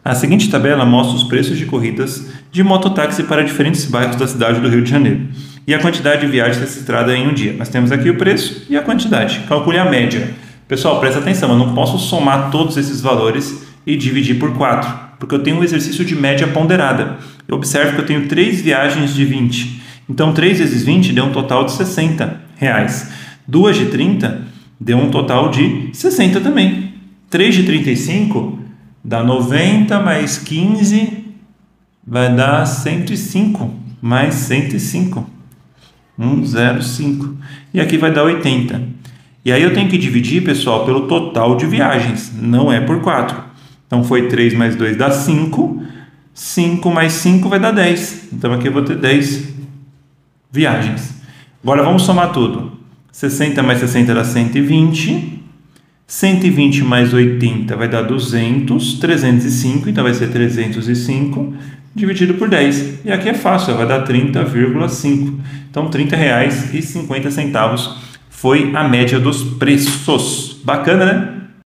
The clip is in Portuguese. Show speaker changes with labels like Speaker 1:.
Speaker 1: A seguinte tabela mostra os preços de corridas de mototáxi para diferentes bairros da cidade do Rio de Janeiro e a quantidade de viagens registrada em um dia. Nós temos aqui o preço e a quantidade. Calcule a média. Pessoal, presta atenção, eu não posso somar todos esses valores e dividir por 4, porque eu tenho um exercício de média ponderada. Eu observo que eu tenho 3 viagens de 20. Então, 3 vezes 20 deu um total de R$60. 2 de 30 deu um total de 60 também. 3 de 35 dá 90 mais 15 vai dar 105 mais 105. 105. E aqui vai dar 80. E aí eu tenho que dividir, pessoal, pelo total de viagens, não é por 4. Então foi 3 mais 2 dá 5. 5 mais 5 vai dar 10. Então aqui eu vou ter 10 viagens. Agora vamos somar tudo. 60 mais 60 dá 120. 120 mais 80 vai dar 200. 305, então vai ser 305 dividido por 10. E aqui é fácil, vai dar 30,5. Então R$30,50 foi a média dos preços. Bacana, né?